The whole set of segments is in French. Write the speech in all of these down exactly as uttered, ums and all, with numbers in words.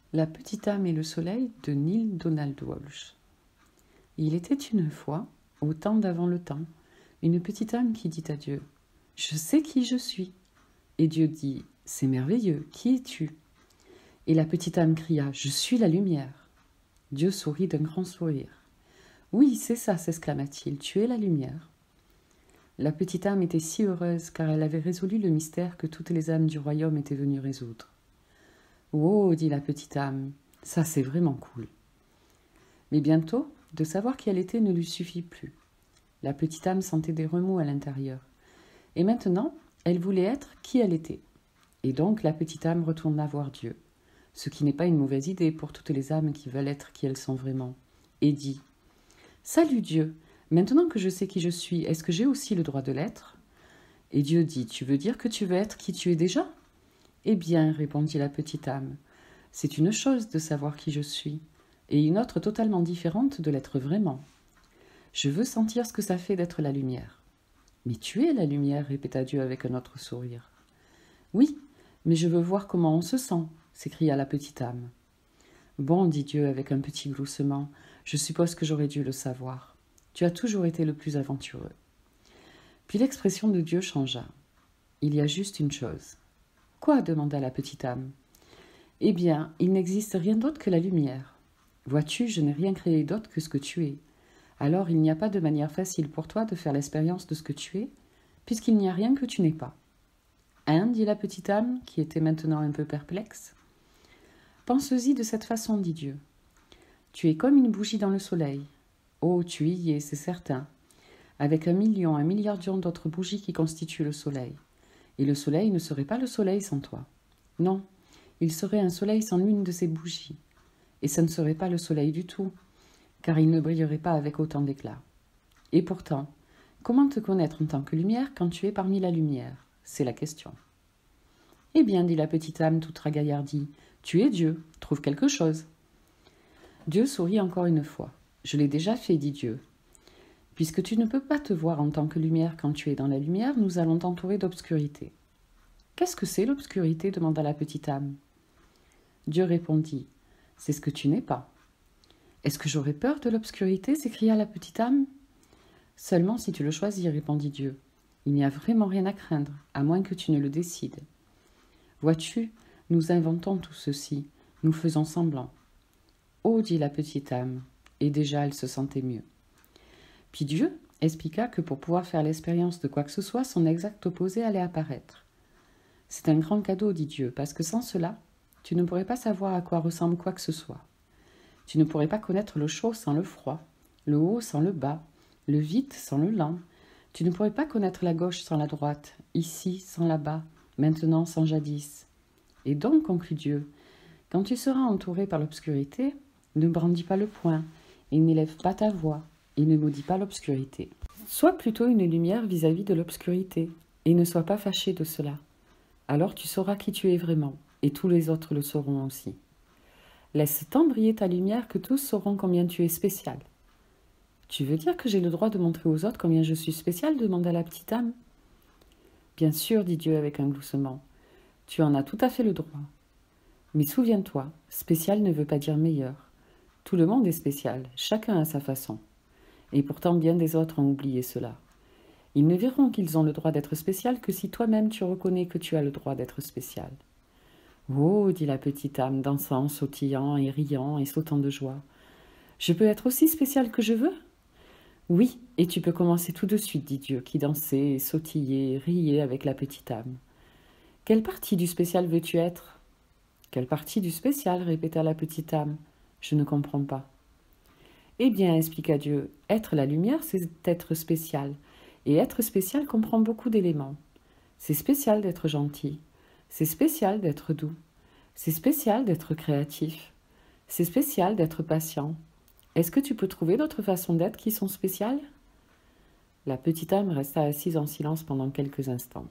La petite âme et le soleil de Neale Donald Walsch. Il était une fois, au temps d'avant le temps, une petite âme qui dit à Dieu « Je sais qui je suis ». Et Dieu dit « C'est merveilleux, qui es-tu » Et la petite âme cria « Je suis la lumière ». Dieu sourit d'un grand sourire. « Oui, c'est ça, s'exclama-t-il, tu es la lumière. » La petite âme était si heureuse car elle avait résolu le mystère que toutes les âmes du royaume étaient venues résoudre. « Oh, dit la petite âme, ça c'est vraiment cool. » Mais bientôt, de savoir qui elle était ne lui suffit plus. La petite âme sentait des remous à l'intérieur. Et maintenant, elle voulait être qui elle était. Et donc la petite âme retourna voir Dieu, ce qui n'est pas une mauvaise idée pour toutes les âmes qui veulent être qui elles sont vraiment, et dit « Salut Dieu, maintenant que je sais qui je suis, est-ce que j'ai aussi le droit de l'être ?» Et Dieu dit « Tu veux dire que tu veux être qui tu es déjà ?» « Eh bien, répondit la petite âme, c'est une chose de savoir qui je suis, et une autre totalement différente de l'être vraiment. Je veux sentir ce que ça fait d'être la lumière. »« Mais tu es la lumière, répéta Dieu avec un autre sourire. »« Oui, mais je veux voir comment on se sent, s'écria la petite âme. »« Bon, dit Dieu avec un petit gloussement, je suppose que j'aurais dû le savoir. Tu as toujours été le plus aventureux. » Puis l'expression de Dieu changea. « Il y a juste une chose. » « Quoi » demanda la petite âme. « Eh bien, il n'existe rien d'autre que la lumière. Vois-tu, je n'ai rien créé d'autre que ce que tu es. Alors il n'y a pas de manière facile pour toi de faire l'expérience de ce que tu es, puisqu'il n'y a rien que tu n'es pas. »« Hein » dit la petite âme, qui était maintenant un peu perplexe. « Pense-y de cette façon, dit Dieu. Tu es comme une bougie dans le soleil. Oh, tu y es, c'est certain, avec un million, un milliardion d'autres bougies qui constituent le soleil. Et le soleil ne serait pas le soleil sans toi. Non, il serait un soleil sans l'une de ces bougies. Et ça ne serait pas le soleil du tout, car il ne brillerait pas avec autant d'éclat. Et pourtant, comment te connaître en tant que lumière quand tu es parmi la lumière? C'est la question. Eh bien, dit la petite âme toute ragaillardie, tu es Dieu, trouve quelque chose. Dieu sourit encore une fois. Je l'ai déjà fait, dit Dieu. Puisque tu ne peux pas te voir en tant que lumière quand tu es dans la lumière, nous allons t'entourer d'obscurité. Qu'est-ce que c'est l'obscurité demanda la petite âme. Dieu répondit, c'est ce que tu n'es pas. Est-ce que j'aurais peur de l'obscurité s'écria la petite âme. Seulement si tu le choisis, répondit Dieu. Il n'y a vraiment rien à craindre, à moins que tu ne le décides. Vois-tu, nous inventons tout ceci, nous faisons semblant. Oh, dit la petite âme, et déjà elle se sentait mieux. Puis Dieu expliqua que pour pouvoir faire l'expérience de quoi que ce soit, son exact opposé allait apparaître. C'est un grand cadeau, dit Dieu, parce que sans cela, tu ne pourrais pas savoir à quoi ressemble quoi que ce soit. Tu ne pourrais pas connaître le chaud sans le froid, le haut sans le bas, le vite sans le lent. Tu ne pourrais pas connaître la gauche sans la droite, ici sans là-bas, maintenant sans jadis. Et donc, conclut Dieu, quand tu seras entouré par l'obscurité, ne brandis pas le poing et n'élève pas ta voix. Et ne maudis pas l'obscurité. Sois plutôt une lumière vis-à-vis de l'obscurité, et ne sois pas fâché de cela. Alors tu sauras qui tu es vraiment, et tous les autres le sauront aussi. Laisse tant briller ta lumière que tous sauront combien tu es spécial. Tu veux dire que j'ai le droit de montrer aux autres combien je suis spécial demanda la petite âme. Bien sûr, dit Dieu avec un gloussement, tu en as tout à fait le droit. Mais souviens-toi, spécial ne veut pas dire meilleur. Tout le monde est spécial, chacun à sa façon. Et pourtant bien des autres ont oublié cela. Ils ne verront qu'ils ont le droit d'être spécial que si toi-même tu reconnais que tu as le droit d'être spécial. « Oh, dit la petite âme, dansant, sautillant et riant et sautant de joie. Je peux être aussi spécial que je veux ? Oui, et tu peux commencer tout de suite, dit Dieu, qui dansait, sautillait, riait avec la petite âme. Quelle partie du spécial veux-tu être ? Quelle partie du spécial ? Répéta la petite âme. Je ne comprends pas. Eh bien, expliqua Dieu, être la lumière, c'est être spécial. Et être spécial comprend beaucoup d'éléments. C'est spécial d'être gentil. C'est spécial d'être doux. C'est spécial d'être créatif. C'est spécial d'être patient. Est-ce que tu peux trouver d'autres façons d'être qui sont spéciales ? La petite âme resta assise en silence pendant quelques instants.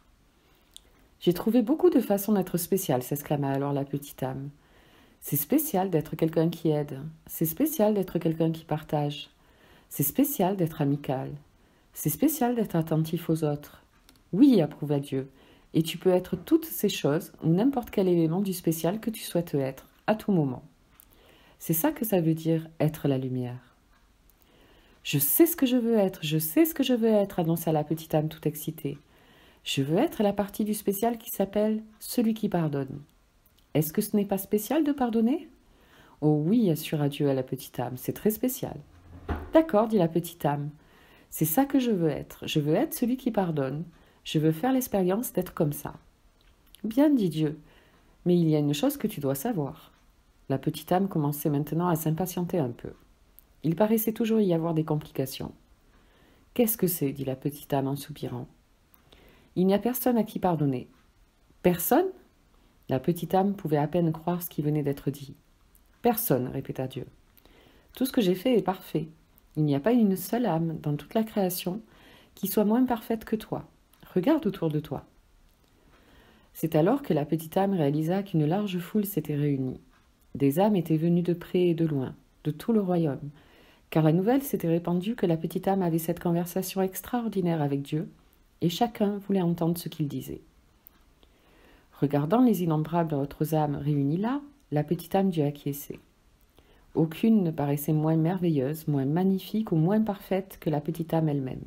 J'ai trouvé beaucoup de façons d'être spéciale, s'exclama alors la petite âme. C'est spécial d'être quelqu'un qui aide. C'est spécial d'être quelqu'un qui partage. C'est spécial d'être amical. C'est spécial d'être attentif aux autres. Oui, approuva Dieu. Et tu peux être toutes ces choses ou n'importe quel élément du spécial que tu souhaites être. à tout moment. C'est ça que ça veut dire être la lumière. Je sais ce que je veux être, je sais ce que je veux être, annonça la petite âme tout excitée. Je veux être la partie du spécial qui s'appelle celui qui pardonne. Est-ce que ce n'est pas spécial de pardonner? Oh oui, assura Dieu à la petite âme, c'est très spécial. D'accord, dit la petite âme. C'est ça que je veux être. Je veux être celui qui pardonne. Je veux faire l'expérience d'être comme ça. Bien, dit Dieu. Mais il y a une chose que tu dois savoir. La petite âme commençait maintenant à s'impatienter un peu. Il paraissait toujours y avoir des complications. Qu'est-ce que c'est? Dit la petite âme en soupirant. Il n'y a personne à qui pardonner. Personne? La petite âme pouvait à peine croire ce qui venait d'être dit. Personne, répéta Dieu. Tout ce que j'ai fait est parfait. Il n'y a pas une seule âme dans toute la création qui soit moins parfaite que toi. Regarde autour de toi. C'est alors que la petite âme réalisa qu'une large foule s'était réunie. Des âmes étaient venues de près et de loin, de tout le royaume, car la nouvelle s'était répandue que la petite âme avait cette conversation extraordinaire avec Dieu, et chacun voulait entendre ce qu'il disait. Regardant les innombrables autres âmes réunies là, la petite âme dut acquiescer. Aucune ne paraissait moins merveilleuse, moins magnifique ou moins parfaite que la petite âme elle-même.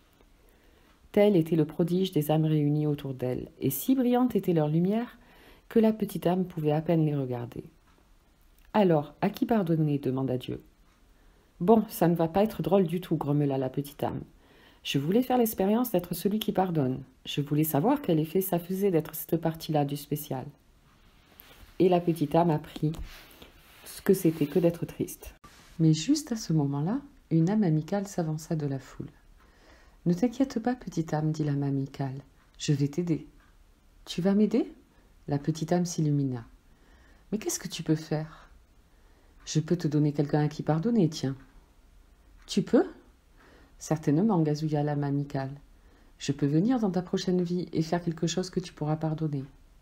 Tel était le prodige des âmes réunies autour d'elle, et si brillante était leur lumière que la petite âme pouvait à peine les regarder. « Alors, à qui pardonner ?» demanda Dieu. « Bon, ça ne va pas être drôle du tout, grommela la petite âme. Je voulais faire l'expérience d'être celui qui pardonne. Je voulais savoir quel effet ça faisait d'être cette partie-là du spécial. » Et la petite âme apprit ce que c'était que d'être triste. Mais juste à ce moment-là, une âme amicale s'avança de la foule. « Ne t'inquiète pas, petite âme, dit l'âme amicale. Je vais t'aider. »« Tu vas m'aider » La petite âme s'illumina. « Mais qu'est-ce que tu peux faire ?»« Je peux te donner quelqu'un à qui pardonner, tiens. »« Tu peux ?» Certainement, gazouilla l'âme amicale. « Je peux venir dans ta prochaine vie et faire quelque chose que tu pourras pardonner. »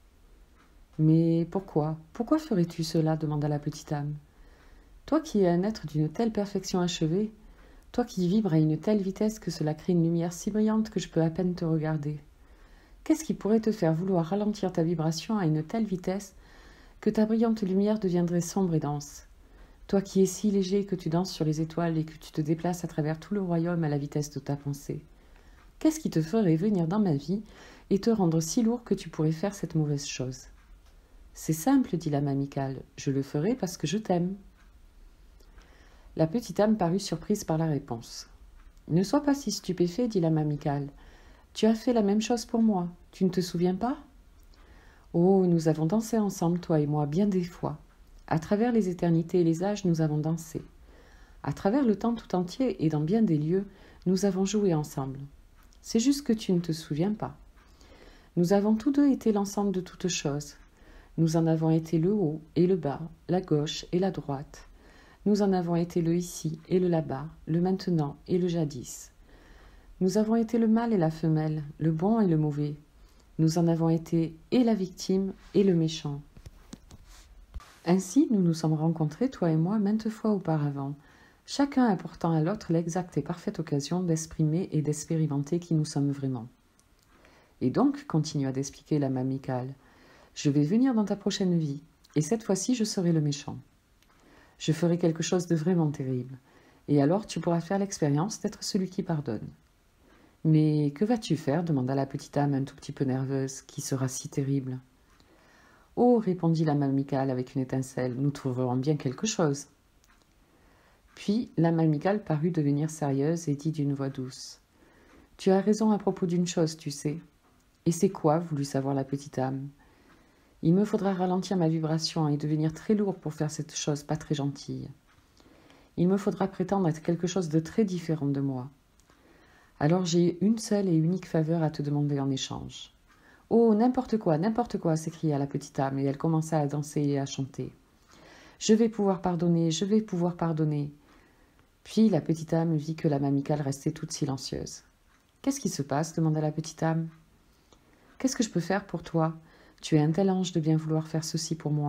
« Mais pourquoi? Pourquoi ferais-tu cela ?» demanda la petite âme. « Toi qui es un être d'une telle perfection achevée, toi qui vibres à une telle vitesse que cela crée une lumière si brillante que je peux à peine te regarder. Qu'est-ce qui pourrait te faire vouloir ralentir ta vibration à une telle vitesse que ta brillante lumière deviendrait sombre et dense? Toi qui es si léger que tu danses sur les étoiles et que tu te déplaces à travers tout le royaume à la vitesse de ta pensée. Qu'est-ce qui te ferait venir dans ma vie et te rendre si lourd que tu pourrais faire cette mauvaise chose ? » « C'est simple, dit l'âme amicale, je le ferai parce que je t'aime. » La petite âme parut surprise par la réponse. « Ne sois pas si stupéfait, dit l'âme amicale. Tu as fait la même chose pour moi, tu ne te souviens pas? Oh, nous avons dansé ensemble, toi et moi, bien des fois. À travers les éternités et les âges, nous avons dansé. À travers le temps tout entier et dans bien des lieux, nous avons joué ensemble. C'est juste que tu ne te souviens pas. Nous avons tous deux été l'ensemble de toutes choses. Nous en avons été le haut et le bas, la gauche et la droite. Nous en avons été le ici et le là-bas, le maintenant et le jadis. Nous avons été le mâle et la femelle, le bon et le mauvais. Nous en avons été et la victime et le méchant. Ainsi, nous nous sommes rencontrés, toi et moi, maintes fois auparavant, chacun apportant à l'autre l'exacte et parfaite occasion d'exprimer et d'expérimenter qui nous sommes vraiment. Et donc, continua d'expliquer l'âme amicale, je vais venir dans ta prochaine vie, et cette fois-ci je serai le méchant. Je ferai quelque chose de vraiment terrible, et alors tu pourras faire l'expérience d'être celui qui pardonne. Mais que vas-tu faire demanda la petite âme un tout petit peu nerveuse, qui sera si terrible. Oh, répondit l'âme amicale avec une étincelle, nous trouverons bien quelque chose. Puis l'âme amicale parut devenir sérieuse et dit d'une voix douce. Tu as raison à propos d'une chose, tu sais. Et c'est quoi, voulut savoir la petite âme. Il me faudra ralentir ma vibration et devenir très lourd pour faire cette chose pas très gentille. Il me faudra prétendre être quelque chose de très différent de moi. Alors j'ai une seule et unique faveur à te demander en échange. « Oh, n'importe quoi, n'importe quoi !» s'écria la petite âme, et elle commença à danser et à chanter. « Je vais pouvoir pardonner, je vais pouvoir pardonner. » Puis la petite âme vit que l'âme amicale restait toute silencieuse. « Qu'est-ce qui se passe ?» demanda la petite âme. « Qu'est-ce que je peux faire pour toi ? Tu es un tel ange de bien vouloir faire ceci pour moi. »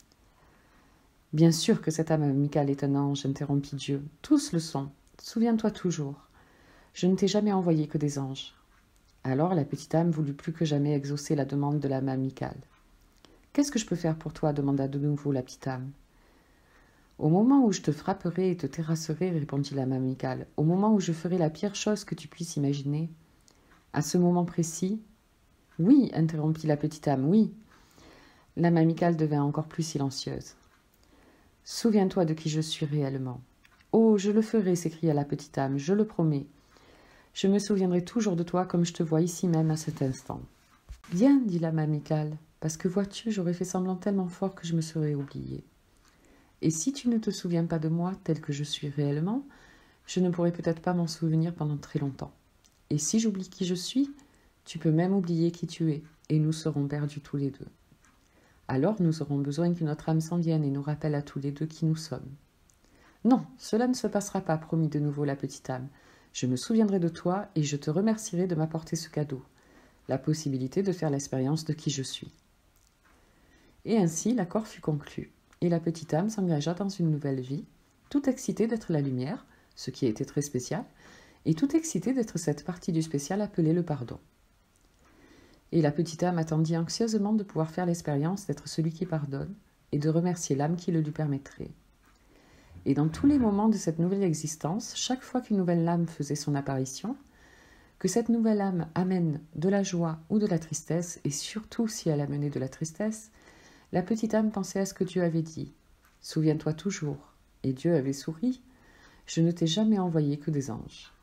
« Bien sûr que cette âme amicale est un ange, interrompit Dieu. Tous le sont. Souviens-toi toujours. Je ne t'ai jamais envoyé que des anges. » Alors la petite âme voulut plus que jamais exaucer la demande de l'âme amicale. « Qu'est-ce que je peux faire pour toi demanda de nouveau la petite âme. Au moment où je te frapperai et te terrasserai, répondit l'âme amicale, au moment où je ferai la pire chose que tu puisses imaginer. À ce moment précis, oui, interrompit la petite âme, oui. L'âme amicale devint encore plus silencieuse. Souviens-toi de qui je suis réellement. Oh, je le ferai, s'écria la petite âme, je le promets. Je me souviendrai toujours de toi comme je te vois ici même à cet instant. Bien, dit l'âme amicale, parce que vois-tu, j'aurais fait semblant tellement fort que je me serais oubliée. Et si tu ne te souviens pas de moi tel que je suis réellement, je ne pourrai peut-être pas m'en souvenir pendant très longtemps. Et si j'oublie qui je suis, tu peux même oublier qui tu es, et nous serons perdus tous les deux. Alors nous aurons besoin que notre âme s'en vienne et nous rappelle à tous les deux qui nous sommes. Non, cela ne se passera pas, promit de nouveau la petite âme. Je me souviendrai de toi et je te remercierai de m'apporter ce cadeau, la possibilité de faire l'expérience de qui je suis. Et ainsi l'accord fut conclu, et la petite âme s'engagea dans une nouvelle vie, tout excitée d'être la lumière, ce qui était très spécial, et tout excitée d'être cette partie du spécial appelée le pardon. Et la petite âme attendit anxieusement de pouvoir faire l'expérience d'être celui qui pardonne et de remercier l'âme qui le lui permettrait. Et dans tous les moments de cette nouvelle existence, chaque fois qu'une nouvelle âme faisait son apparition, que cette nouvelle âme amène de la joie ou de la tristesse, et surtout si elle amenait de la tristesse, la petite âme pensait à ce que Dieu avait dit. Souviens-toi toujours. Et Dieu avait souri. Je ne t'ai jamais envoyé que des anges.